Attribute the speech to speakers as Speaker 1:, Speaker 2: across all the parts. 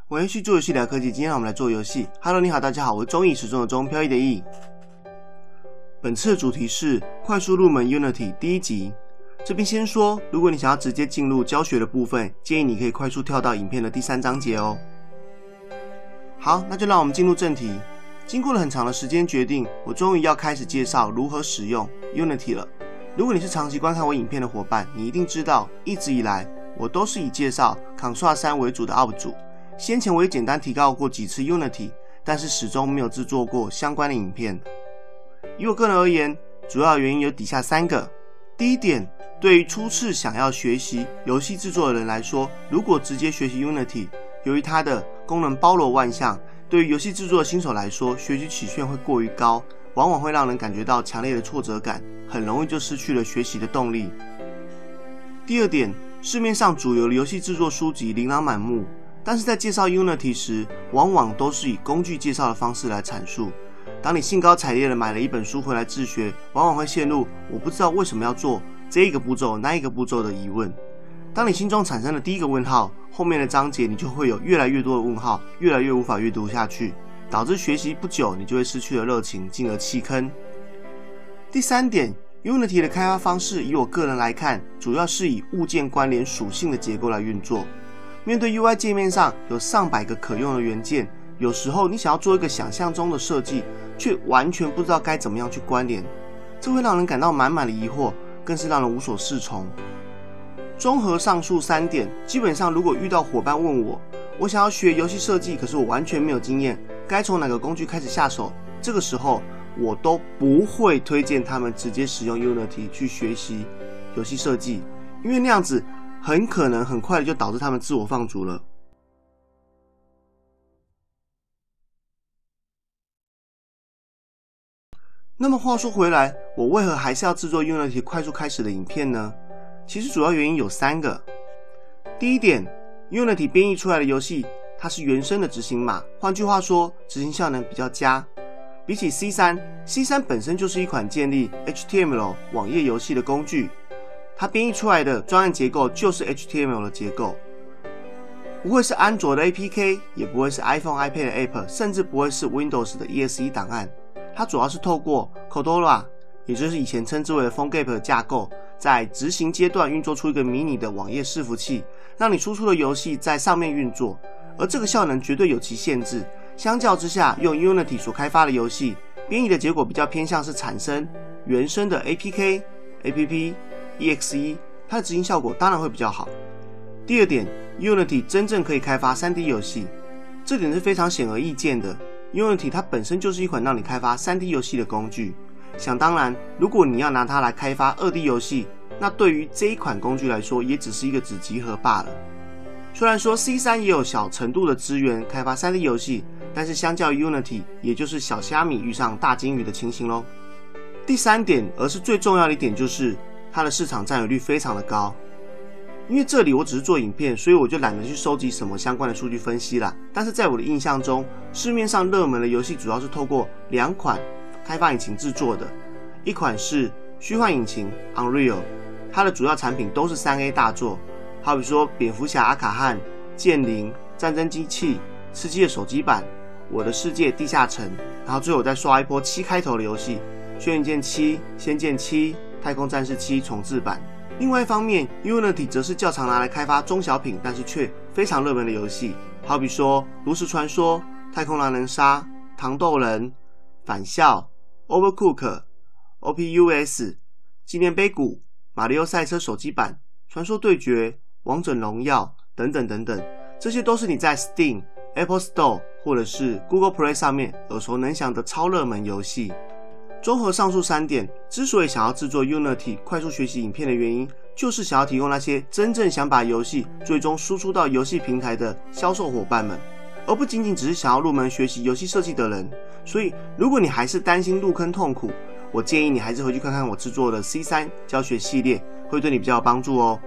Speaker 1: 我继续做游戏聊科技，今天我们来做游戏。Hello， 你好，大家好，我是中意时钟的钟，飘逸的逸。本次的主题是快速入门 Unity 第一集。这边先说，如果你想要直接进入教学的部分，建议你可以快速跳到影片的第3章节哦。好，那就让我们进入正题。经过了很长的时间决定，我终于要开始介绍如何使用 Unity 了。如果你是长期观看我影片的伙伴，你一定知道，一直以来我都是以介绍 Ctrl 3为主的 UP 主。先前我也简单提到过几次 Unity， 但是始终没有制作过相关的影片。以我个人而言，主要原因有底下3个。第一点，对于初次想要学习游戏制作的人来说，如果直接学习 Unity， 由于它的功能包罗万象，对于游戏制作的新手来说，学习曲线会过于高，往往会让人感觉到强烈的挫折感，很容易就失去了学习的动力。第二点，市面上主流的游戏制作书籍琳琅满目，但是在介绍 Unity 时，往往都是以工具介绍的方式来阐述。当你兴高采烈的买了一本书回来自学，往往会陷入我不知道为什么要做这一个步骤那一个步骤的疑问。当你心中产生了第一个问号，后面的章节你就会有越来越多的问号，越来越无法阅读下去，导致学习不久你就会失去了热情，进而弃坑。第3点， Unity 的开发方式以我个人来看，主要是以物件关联属性的结构来运作。面对 UI 界面上有上百个可用的元件，有时候你想要做一个想象中的设计，却完全不知道该怎么样去关联，这会让人感到满满的疑惑，更是让人无所适从。综合上述3点，基本上如果遇到伙伴问我想要学游戏设计，可是我完全没有经验，该从哪个工具开始下手，这个时候我都不会推荐他们直接使用 Unity 去学习游戏设计，因为那样子很可能很快的就导致他们自我放逐了。那么话说回来，我为何还是要制作 Unity 快速开始的影片呢？其实主要原因有3个。第一点， Unity 编译出来的游戏，它是原生的执行码，换句话说，执行效能比较佳。比起 C3 本身就是一款建立 HTML 网页游戏的工具，它编译出来的专案结构就是 HTML 的结构，不会是安卓的 APK， 也不会是 iPhone、iPad 的 App， 甚至不会是 Windows 的 EXE 档案。它主要是透过 Cordova， 也就是以前称之为 PhoneGap 的架构，在执行阶段运作出一个迷你的网页伺服器，让你输出的游戏在上面运作。而这个效能绝对有其限制，相较之下，用 Unity 所开发的游戏，编译的结果比较偏向是产生原生的 APK、APP、EXE， 它的执行效果当然会比较好。第二点， Unity 真正可以开发 3D 游戏，这点是非常显而易见的。Unity 它本身就是一款让你开发 3D 游戏的工具，想当然，如果你要拿它来开发 2D 游戏，那对于这一款工具来说，也只是一个子集合罢了。虽然说 C3 也有小程度的资源开发 3D 游戏，但是相较于 Unity， 也就是小虾米遇上大金鱼的情形咯。第3点，而是最重要的一点，就是它的市场占有率非常的高。因为这里我只是做影片，所以我就懒得去收集什么相关的数据分析啦。但是在我的印象中，市面上热门的游戏主要是透过2款开发引擎制作的，一款是虚幻引擎 Unreal， 它的主要产品都是 3A 大作，好比说蝙蝠侠阿卡汉、剑灵、战争机器、吃鸡的手机版、我的世界地下城，然后最后再刷一波7开头的游戏，轩辕剑7、仙剑7、太空战士7重制版。另外一方面， Unity 则是较常拿来开发中小品，但是却非常热门的游戏，好比说炉石传说、太空狼人杀、糖豆人、返校、Overcook、OPUS、纪念碑谷、马里奥赛车手机版、传说对决、王者荣耀等等等等，这些都是你在 Steam、Apple Store 或者是 Google Play 上面耳熟能详的超热门游戏。综合上述3点，之所以想要制作 Unity 快速学习影片的原因，就是想要提供那些真正想把游戏最终输出到游戏平台的销售伙伴们，而不仅仅只是想要入门学习游戏设计的人。所以如果你还是担心入坑痛苦，我建议你还是回去看看我制作的 C3 教学系列，会对你比较有帮助哦。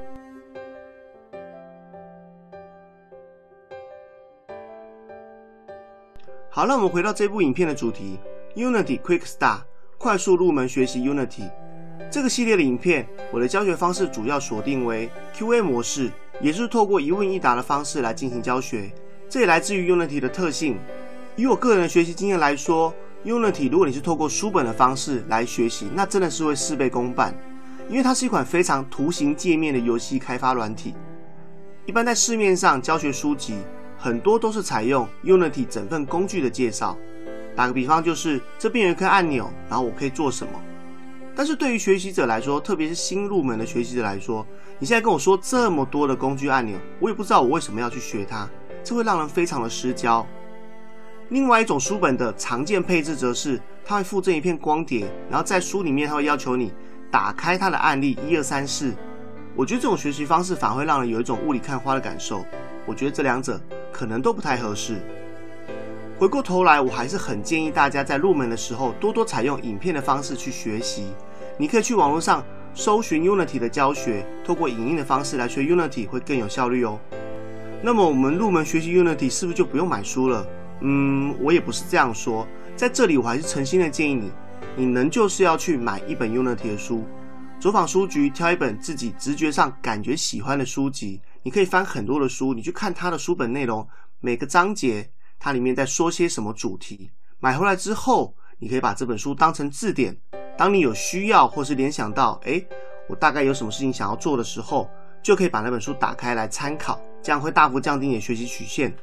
Speaker 1: 好，那我们回到这部影片的主题 Unity Quick Start， 快速入门学习 Unity。 这个系列的影片，我的教学方式主要锁定为 QA 模式，也就是透过一问一答的方式来进行教学。 这也来自于 Unity 的特性。以我个人的学习经验来说， Unity 如果你是透过书本的方式来学习，那真的是会事倍功半，因为它是一款非常图形界面的游戏开发软体。一般在市面上教学书籍很多都是采用 Unity 整份工具的介绍，打个比方就是这边有一颗按钮，然后我可以做什么。但是对于学习者来说，特别是新入门的学习者来说，你现在跟我说这么多的工具按钮，我也不知道我为什么要去学它，这会让人非常的失焦。另外一种书本的常见配置则是，它会附赠一片光碟，然后在书里面它会要求你打开它的案例1、2、3、4。我觉得这种学习方式反而会让人有一种雾里看花的感受，我觉得这两者可能都不太合适。回过头来，我还是很建议大家在入门的时候多多采用影片的方式去学习。你可以去网络上搜寻 Unity 的教学，透过影音的方式来学 Unity 会更有效率哦。那么我们入门学习 Unity 是不是就不用买书了？我也不是这样说，在这里我还是诚心的建议你，你能就是要去买一本 Unity 的书，走访书局挑一本自己直觉上感觉喜欢的书籍，你可以翻很多的书，你去看它的书本内容，每个章节它里面在说些什么主题，买回来之后你可以把这本书当成字典，当你有需要或是联想到我大概有什么事情想要做的时候，就可以把那本书打开来参考，这样会大幅降低你的学习曲线。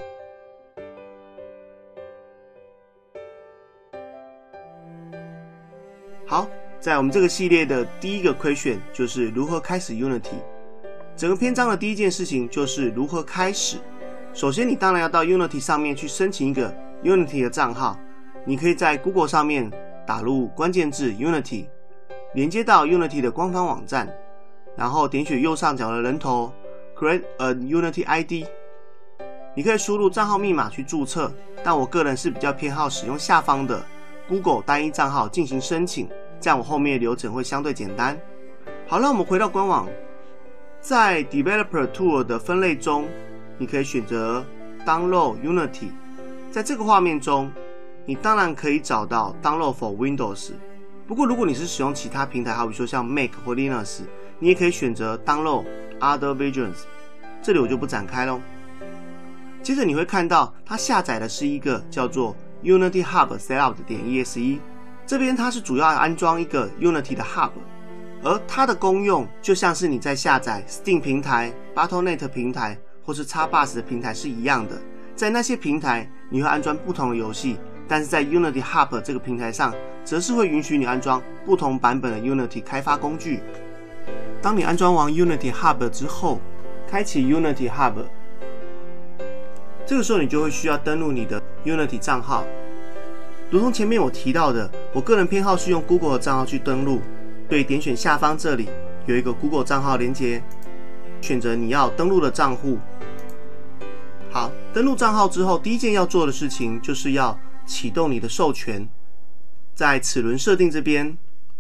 Speaker 1: 好，在我们这个系列的第一个question就是如何开始 Unity。 整个篇章的第一件事情就是如何开始。首先你当然要到 Unity 上面去申请一个 Unity 的账号，你可以在 Google 上面打入关键字 Unity， 连接到 Unity 的官方网站，然后点选右上角的人头 Create a Unity ID， 你可以输入账号密码去注册，但我个人是比较偏好使用下方的 Google 单一账号进行申请，这样我后面的流程会相对简单。好，那我们回到官网，在 Developer Tool 的分类中，你可以选择 Download Unity。 在这个画面中，你当然可以找到 Download for Windows， 不过如果你是使用其他平台，好比说像 Mac 或 Linux， 你也可以选择 Download Other Versions， 这里我就不展开咯。接着你会看到它下载的是一个叫做 Unity Hub Setup.exe， 这边它是主要安装一个 Unity 的 Hub， 而它的功用就像是你在下载 Steam 平台、Battle.net 平台或是 Xbox 的平台是一样的。在那些平台你会安装不同的游戏，但是在 Unity Hub 这个平台上则是会允许你安装不同版本的 Unity 开发工具。当你安装完 Unity Hub 之后，开启 Unity Hub， 这个时候你就会需要登录你的 Unity 账号。如同前面我提到的，我个人偏好是用 Google 的账号去登录，所以点选下方这里有一个 Google 账号连结，选择你要登录的账户。好，登录账号之后，第一件要做的事情就是要启动你的授权。在齿轮设定这边，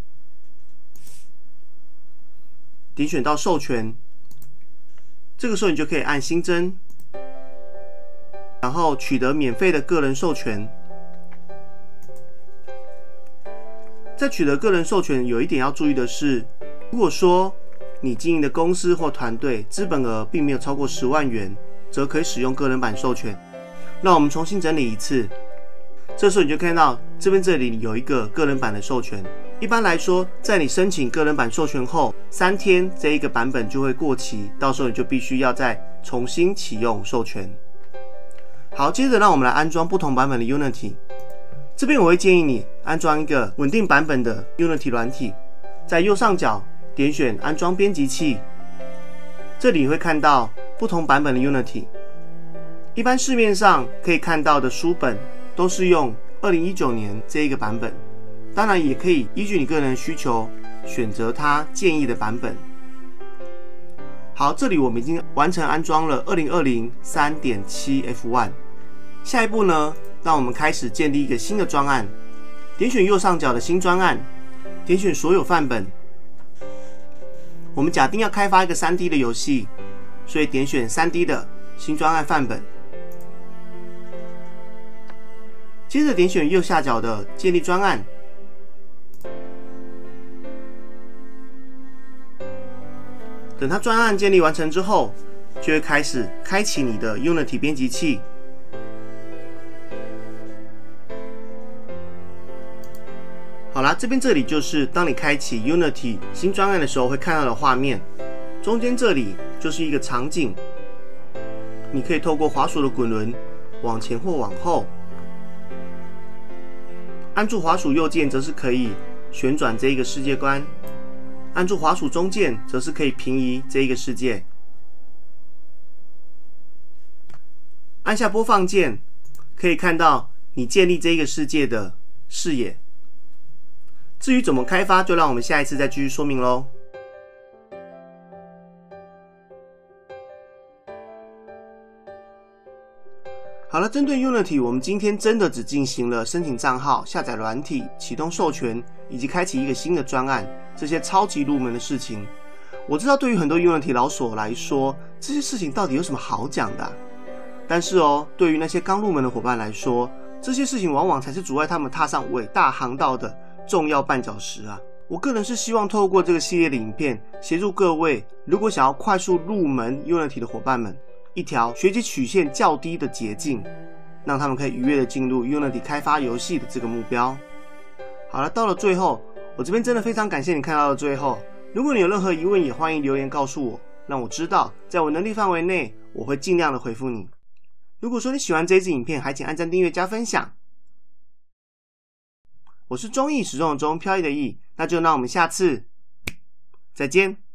Speaker 1: 点选到授权，这个时候你就可以按新增，然后取得免费的个人授权。在取得个人授权，有一点要注意的是，如果说你经营的公司或团队资本额并没有超过10万元，则可以使用个人版授权。那我们重新整理一次，这时候你就看到这里有一个个人版的授权。一般来说，在你申请个人版授权后3天，这一个版本就会过期，到时候你就必须要再重新启用授权。好，接着让我们来安装不同版本的 Unity。这边我会建议你安装一个稳定版本的 Unity 软体，在右上角点选安装编辑器，这里会看到不同版本的 Unity。 一般市面上可以看到的书本都是用2019年这一个版本，当然也可以依据你个人的需求选择它建议的版本。好，这里我们已经完成安装了2020 3.7 F1。 下一步呢，让我们开始建立一个新的专案，点选右上角的新专案，点选所有范本。我们假定要开发一个 3D 的游戏，所以点选 3D 的新专案范本，接着点选右下角的建立专案，等它专案建立完成之后，就会开始开启你的 Unity 编辑器。 啦，这里就是当你开启 Unity 新专案的时候会看到的画面。中间这里就是一个场景，你可以透过滑鼠的滚轮往前或往后，按住滑鼠右键则是可以旋转这一个世界观，按住滑鼠中键则是可以平移这一个世界。按下播放键，可以看到你建立这一个世界的视野。至于怎么开发，就让我们下一次再继续说明咯。好了，针对 Unity， 我们今天真的只进行了申请账号、下载软体、启动授权以及开启一个新的专案，这些超级入门的事情。我知道对于很多 Unity 老手来说，这些事情到底有什么好讲的但是对于那些刚入门的伙伴来说，这些事情往往才是阻碍他们踏上伟大航道的重要绊脚石啊！我个人是希望透过这个系列的影片，协助各位如果想要快速入门 Unity 的伙伴们，一条学习曲线较低的捷径，让他们可以愉悦的进入 Unity 开发游戏的这个目标。好了，到了最后，我这边真的非常感谢你看到了最后。如果你有任何疑问，也欢迎留言告诉我，让我知道，在我能力范围内，我会尽量的回复你。如果说你喜欢这一支影片，还请按赞、订阅、加分享。我是中意使用的中，飘逸的逸，那就让我们下次再见。